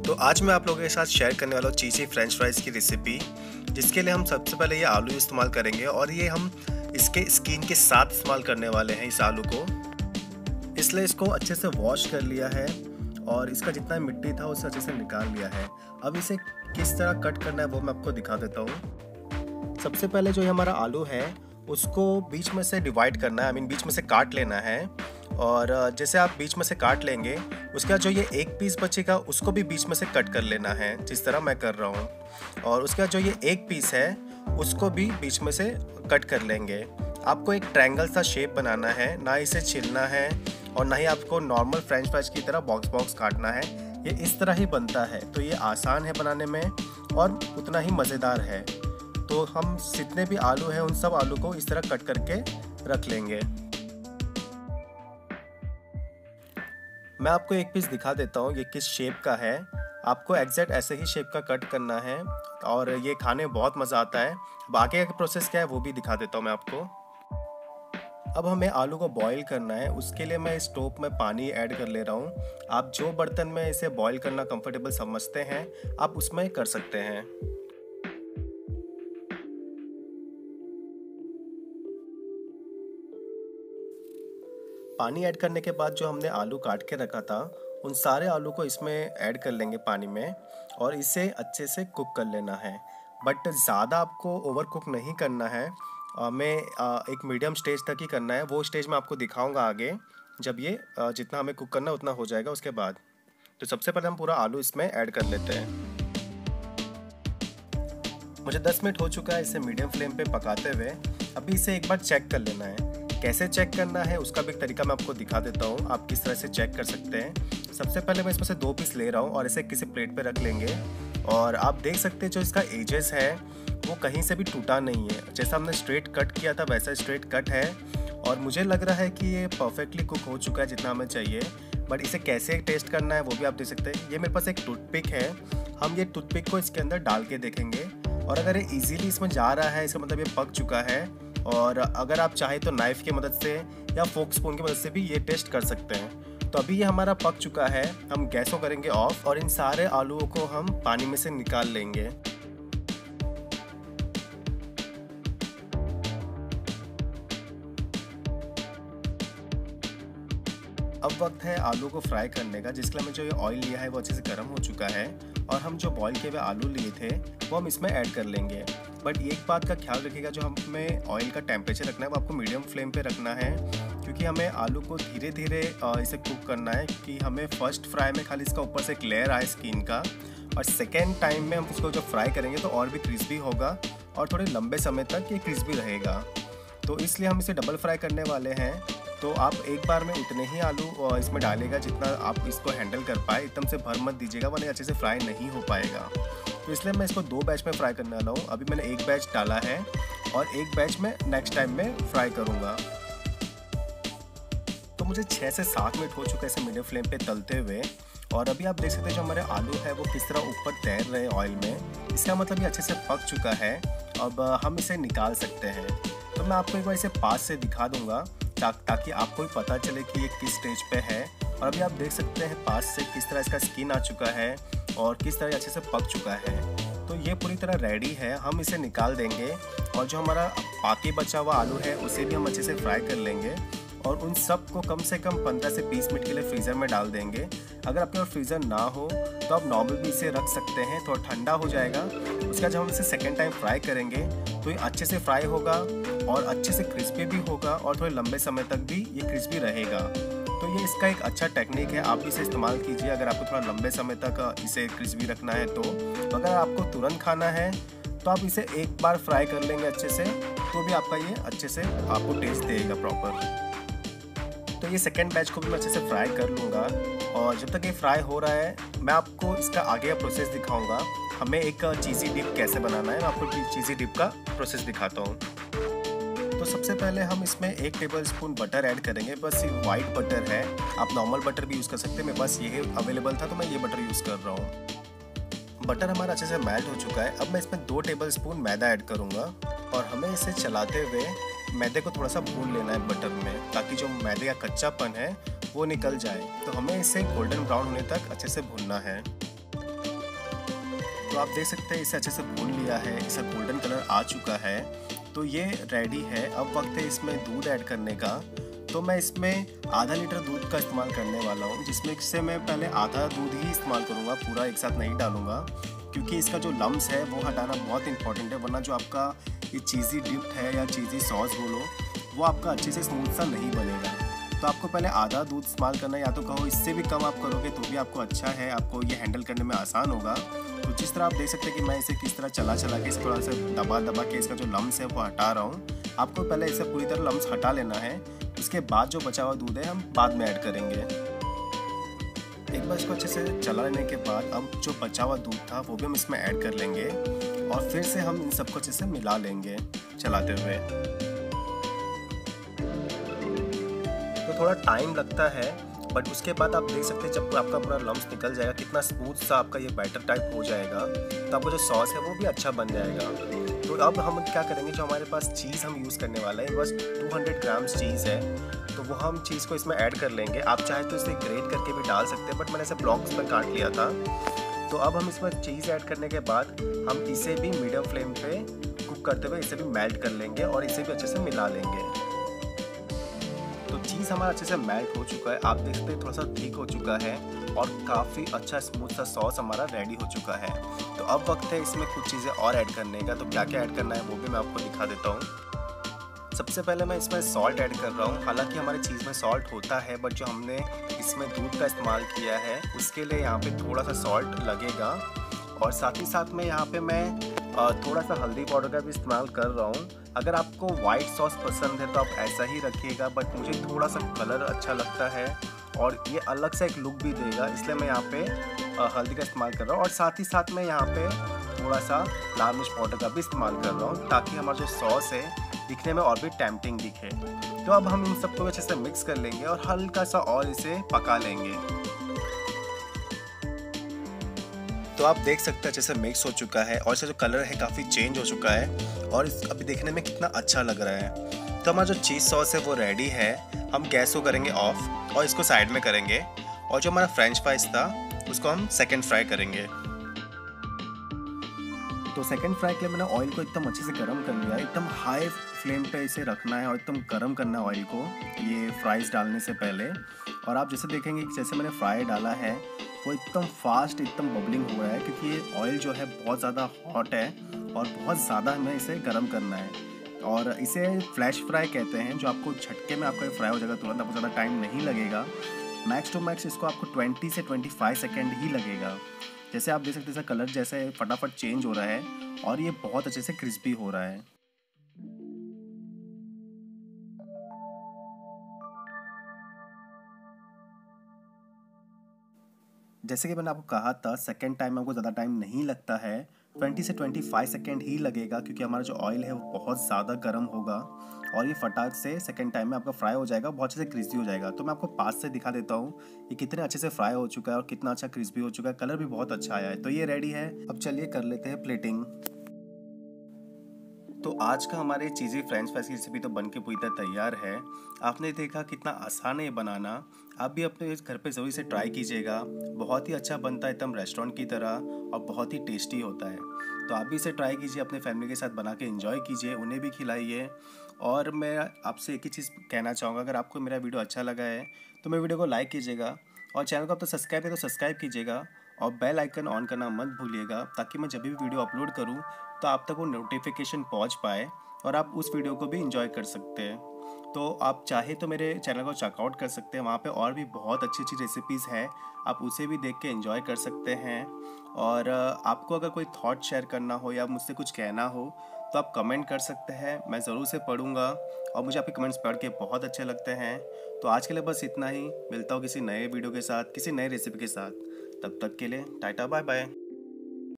तो आज मैं आप लोगों के साथ शेयर करने वाला हूँ चीज़ी फ्रेंच फ्राइज़ की रेसिपी, जिसके लिए हम सबसे पहले ये आलू इस्तेमाल करेंगे और ये हम इसके स्किन के साथ इस्तेमाल करने वाले हैं इस आलू को। इसलिए इसको अच्छे से वॉश कर लिया है और इसका जितना मिट्टी था उसे अच्छे से निकाल लिया है। अब इसे किस तरह कट करना है वो मैं आपको दिखा देता हूँ। सबसे पहले जो हमारा आलू है उसको बीच में से डिवाइड करना है, बीच में से काट लेना है। और जैसे आप बीच में से काट लेंगे उसके बाद जो ये एक पीस बचेगा उसको भी बीच में से कट कर लेना है, जिस तरह मैं कर रहा हूँ। और उसके बाद जो ये एक पीस है उसको भी बीच में से कट कर लेंगे। आपको एक ट्रायंगल सा शेप बनाना है, ना इसे छिलना है और ना ही आपको नॉर्मल फ्रेंच फ्राइज की तरह बॉक्स बॉक्स काटना है। ये इस तरह ही बनता है, तो ये आसान है बनाने में और उतना ही मज़ेदार है। तो हम जितने भी आलू हैं उन सब आलू को इस तरह कट करके रख लेंगे। मैं आपको एक पीस दिखा देता हूँ ये किस शेप का है। आपको एग्जैक्ट ऐसे ही शेप का कट करना है और ये खाने में बहुत मज़ा आता है। बाकी का प्रोसेस क्या है वो भी दिखा देता हूँ मैं आपको। अब हमें आलू को बॉईल करना है, उसके लिए मैं स्टोव में पानी ऐड कर ले रहा हूँ। आप जो बर्तन में इसे बॉईल करना कंफर्टेबल समझते हैं आप उसमें कर सकते हैं। पानी ऐड करने के बाद जो हमने आलू काट के रखा था उन सारे आलू को इसमें ऐड कर लेंगे पानी में और इसे अच्छे से कुक कर लेना है। बट ज़्यादा आपको ओवर कुक नहीं करना है, हमें एक मीडियम स्टेज तक ही करना है। वो स्टेज मैं आपको दिखाऊंगा आगे, जब ये जितना हमें कुक करना उतना हो जाएगा उसके बाद। तो सबसे पहले हम पूरा आलू इसमें ऐड कर लेते हैं। मुझे 10 मिनट हो चुका है इसे मीडियम फ्लेम पे पकाते हुए। अभी इसे एक बार चेक कर लेना है। कैसे चेक करना है उसका भी एक तरीका मैं आपको दिखा देता हूँ, आप किस तरह से चेक कर सकते हैं। सबसे पहले मैं इसमें से 2 पीस ले रहा हूँ और इसे किसी प्लेट पे रख लेंगे। और आप देख सकते हैं जो इसका एजेस है वो कहीं से भी टूटा नहीं है। जैसा हमने स्ट्रेट कट किया था वैसा स्ट्रेट कट है और मुझे लग रहा है कि ये परफेक्टली कुक हो चुका है जितना हमें चाहिए। बट इसे कैसे टेस्ट करना है वो भी आप देख सकते हैं। ये मेरे पास एक टूथपिक है, हम ये टूथपिक को इसके अंदर डाल के देखेंगे और अगर ये ईजीली इसमें जा रहा है इसका मतलब ये पक चुका है। और अगर आप चाहें तो नाइफ़ की मदद से या फोक स्पून की मदद से भी ये टेस्ट कर सकते हैं। तो अभी ये हमारा पक चुका है, हम गैस को करेंगे ऑफ और इन सारे आलूओं को हम पानी में से निकाल लेंगे। अब वक्त है आलू को फ्राई करने का, जिसके लिए हमें जो ये ऑयल लिया है वो अच्छे से गर्म हो चुका है और हम जो बॉईल किए हुए आलू लिए थे वो हम इसमें ऐड कर लेंगे। बट एक बात का ख्याल रखिएगा, जो हमें ऑयल का टेम्परेचर रखना है वो आपको मीडियम फ्लेम पे रखना है, क्योंकि हमें आलू को धीरे धीरे इसे कुक करना है। क्योंकि हमें फर्स्ट फ्राई में खाली इसका ऊपर से एक लेयर आए स्किन का, और सेकेंड टाइम में हम इसको जब फ्राई करेंगे तो और भी क्रिस्पी होगा और थोड़े लंबे समय तक ये क्रिस्पी रहेगा। तो इसलिए हम इसे डबल फ्राई करने वाले हैं। तो आप एक बार में उतने ही आलू इसमें डालेगा जितना आप इसको हैंडल कर पाए, एकदम से भर मत दीजिएगा वरना अच्छे से फ्राई नहीं हो पाएगा। तो इसलिए मैं इसको 2 बैच में फ्राई करने वाला हूँ। अभी मैंने एक बैच डाला है और एक बैच में नेक्स्ट टाइम में फ्राई करूँगा। तो मुझे 6 से 7 मिनट हो चुका है इसे मीडियम फ्लेम पे तलते हुए और अभी आप देख सकते हैं जो हमारे आलू है वो किस तरह ऊपर तैर रहे हैं ऑयल में। इसका मतलब ये अच्छे से पक चुका है। अब हम इसे निकाल सकते हैं। तो मैं आपको एक बार इसे पास से दिखा दूंगा ताकि आपको भी पता चले कि ये किस स्टेज पे है। और अभी आप देख सकते हैं पास से किस तरह इसका स्किन आ चुका है और किस तरह अच्छे से पक चुका है। तो ये पूरी तरह रेडी है, हम इसे निकाल देंगे और जो हमारा बाकी बचा हुआ आलू है उसे भी हम अच्छे से फ्राई कर लेंगे और उन सब को कम से कम 15 से 20 मिनट के लिए फ्रीज़र में डाल देंगे। अगर आपके पास फ्रीज़र ना हो तो आप नॉर्मल भी इसे रख सकते हैं, थोड़ा ठंडा हो जाएगा। उसके बाद जब हम इसे सेकेंड टाइम फ्राई करेंगे तो ये अच्छे से फ्राई होगा और अच्छे से क्रिस्पी भी होगा और थोड़े लंबे समय तक भी ये क्रिस्पी रहेगा। तो ये इसका एक अच्छा टेक्निक है, आप इसे इस्तेमाल कीजिए अगर आपको थोड़ा लंबे समय तक इसे क्रिस्पी रखना है। तो अगर आपको तुरंत खाना है तो आप इसे एक बार फ्राई कर लेंगे अच्छे से, तो भी आपका ये अच्छे से आपको टेस्ट देगा प्रॉपर। तो ये सेकेंड बैच को भी मैं अच्छे से फ्राई कर लूँगा और जब तक ये फ्राई हो रहा है मैं आपको इसका आगे का प्रोसेस दिखाऊँगा। हमें एक चीज़ी डिप कैसे बनाना है, मैं आपको चीज़ी डिप का प्रोसेस दिखाता हूँ। तो सबसे पहले हम इसमें 1 टेबल स्पून बटर ऐड करेंगे। बस ये वाइट बटर है, आप नॉर्मल बटर भी यूज़ कर सकते हैं। मेरे पास ये अवेलेबल था तो मैं ये बटर यूज़ कर रहा हूँ। बटर हमारा अच्छे से मेल्ट हो चुका है। अब मैं इसमें 2 टेबल स्पून मैदा ऐड करूँगा और हमें इसे चलाते हुए मैदे को थोड़ा सा भून लेना है बटर में, ताकि जो मैदे का कच्चापन है वो निकल जाए। तो हमें इसे गोल्डन ब्राउन होने तक अच्छे से भूनना है। तो आप देख सकते हैं इसे अच्छे से भून लिया है, इसका गोल्डन कलर आ चुका है। तो ये रेडी है। अब वक्त है इसमें दूध ऐड करने का। तो मैं इसमें आधा लीटर दूध का इस्तेमाल करने वाला हूँ, जिसमें से मैं पहले आधा दूध ही इस्तेमाल करूँगा, पूरा एक साथ नहीं डालूँगा, क्योंकि इसका जो लम्स है वो हटाना बहुत इंपॉर्टेंट है, वरना जो आपका ये चीज़ी डिप है या चीज़ी सॉस बोलो, वो आपका अच्छे से स्मूथ सा नहीं बनेगा। तो आपको पहले आधा दूध इस्तेमाल करना है, या तो कहो इससे भी कम आप करोगे तो भी आपको अच्छा है, आपको ये हैंडल करने में आसान होगा। तो जिस तरह आप देख सकते हैं कि मैं इसे किस तरह चला के इस थोड़ा सा दबा के इसका जो लम्स है वो हटा रहा हूँ। आपको पहले इसे पूरी तरह लम्स हटा लेना है, उसके बाद जो बचा हुआ दूध है हम बाद में ऐड करेंगे। एक बार इसको अच्छे से चला लेने के बाद अब जो बचा हुआ दूध था वो भी हम इसमें ऐड कर लेंगे और फिर से हम इन सबको अच्छे से मिला लेंगे चलाते हुए। तो थोड़ा टाइम लगता है, बट उसके बाद आप देख सकते हैं जब आपका पूरा लम्स निकल जाएगा, कितना स्मूथ सा आपका ये बैटर टाइप हो जाएगा, तो आपका जो सॉस है वो भी अच्छा बन जाएगा। तो अब हम क्या करेंगे, जो हमारे पास चीज़ हम यूज़ करने वाले हैं बस 200 ग्राम्स चीज़ है, तो वो हम चीज़ को इसमें ऐड कर लेंगे। आप चाहे तो इसे ग्रेट करके भी डाल सकते हैं, बट मैंने इसे ब्लॉक्स में काट लिया था। तो अब हम इसमें चीज़ ऐड करने के बाद हम इसे भी मीडियम फ्लेम पे कुक करते हुए इसे भी मेल्ट कर लेंगे और इसे भी अच्छे से मिला लेंगे। तो चीज़ हमारा अच्छे से मेल्ट हो चुका है, आप देख सकते हैं थोड़ा सा थिक हो चुका है और काफ़ी अच्छा स्मूथ सा सॉस हमारा रेडी हो चुका है। तो अब वक्त है इसमें कुछ चीज़ें और ऐड करने का। तो क्या क्या ऐड करना है वो भी मैं आपको दिखा देता हूँ। सबसे पहले मैं इसमें सॉल्ट ऐड कर रहा हूँ। हालांकि हमारी चीज़ में सॉल्ट होता है, बट जो हमने इसमें दूध का इस्तेमाल किया है उसके लिए यहाँ पे थोड़ा सा सॉल्ट लगेगा। और साथ ही साथ में यहाँ पे मैं थोड़ा सा हल्दी पाउडर का भी इस्तेमाल कर रहा हूँ। अगर आपको वाइट सॉस पसंद है तो आप ऐसा ही रखिएगा, बट मुझे थोड़ा सा कलर अच्छा लगता है और ये अलग से एक लुक भी देगा, इसलिए मैं यहाँ पे हल्दी का इस्तेमाल कर रहा हूँ। और साथ ही साथ मैं यहाँ पे थोड़ा सा लाल मिर्च पाउडर का भी इस्तेमाल कर रहा हूँ, ताकि हमारा जो सॉस है दिखने में और भी टेम्पटिंग दिखे। तो अब हम इन सबको अच्छे से मिक्स कर लेंगे और हल्का सा और इसे पका लेंगे। तो आप देख सकते हैं अच्छे से मिक्स हो चुका है और इसका जो कलर है काफ़ी चेंज हो चुका है और अभी देखने में कितना अच्छा लग रहा है। तो हमारा जो चीज़ सॉस है वो रेडी है। हम गैस को करेंगे ऑफ और इसको साइड में करेंगे, और जो हमारा फ्रेंच फ्राइज था उसको हम सेकंड फ्राई करेंगे। तो सेकंड फ्राई के लिए मैंने ऑयल को एकदम अच्छे से गर्म कर लिया है। एकदम हाई फ्लेम पे इसे रखना है और एकदम गर्म करना है ऑयल को, ये फ्राइज़ डालने से पहले। और आप जैसे देखेंगे जैसे मैंने फ्राई डाला है वो एकदम फास्ट एकदम बबलिंग हो रहा है, क्योंकि ये ऑयल जो है बहुत ज़्यादा हॉट है और बहुत ज़्यादा हमें इसे गर्म करना है। और इसे फ्लैश फ्राई कहते हैं, जो आपको झटके में आपका फ्राई हो जाएगा तुरंत, आपको ज़्यादा टाइम नहीं लगेगा। मैक्स टू मैक्स इसको आपको 20 से 25 सेकेंड ही लगेगा। जैसे आप देख सकते हैं कलर जैसे फटाफट चेंज हो रहा है और ये बहुत अच्छे से क्रिस्पी हो रहा है। जैसे कि मैंने आपको कहा था सेकेंड टाइम में आपको ज़्यादा टाइम नहीं लगता है, 20 से 25 सेकेंड ही लगेगा, क्योंकि हमारा जो ऑयल है वो बहुत ज़्यादा गर्म होगा और ये फटाक से सेकेंड टाइम में आपका फ्राई हो जाएगा, बहुत अच्छे से क्रिस्पी हो जाएगा। तो मैं आपको पास से दिखा देता हूँ ये कितने अच्छे से फ्राई हो चुका है और कितना अच्छा क्रिस्पी हो चुका है, कलर भी बहुत अच्छा आया है। तो ये रेडी है। अब चलिए कर लेते हैं प्लेटिंग। तो आज का हमारे चीज़ी फ्रेंच फ्राइज की रेसिपी तो बन के पूरी तरह तैयार है। आपने देखा कितना आसान है ये बनाना। आप भी अपने घर पे ज़रूर इसे ट्राई कीजिएगा। बहुत ही अच्छा बनता है, एकदम रेस्टोरेंट की तरह, और बहुत ही टेस्टी होता है। तो आप भी इसे ट्राई कीजिए, अपने फैमिली के साथ बना के एंजॉय कीजिए, उन्हें भी खिलाइए। और मैं आपसे एक ही चीज़ कहना चाहूँगा, अगर आपको मेरा वीडियो अच्छा लगा है तो मेरे वीडियो को लाइक कीजिएगा, और चैनल को अब तो सब्सक्राइब है तो सब्सक्राइब कीजिएगा, और बेल आइकन ऑन करना मत भूलिएगा, ताकि मैं जब भी वीडियो अपलोड करूँ तो आप तक वो नोटिफिकेशन पहुंच पाए और आप उस वीडियो को भी एंजॉय कर सकते हैं। तो आप चाहे तो मेरे चैनल को चेकआउट कर सकते हैं, वहाँ पे और भी बहुत अच्छी अच्छी रेसिपीज़ है, आप उसे भी देख के एंजॉय कर सकते हैं। और आपको अगर कोई थॉट शेयर करना हो या मुझसे कुछ कहना हो तो आप कमेंट कर सकते हैं, मैं ज़रूर से पढ़ूँगा, और मुझे आपके कमेंट्स पढ़ के बहुत अच्छे लगते हैं। तो आज के लिए बस इतना ही। मिलता हूँ किसी नए वीडियो के साथ, किसी नए रेसिपी के साथ। तब तक के लिए टाटा बाय बाय।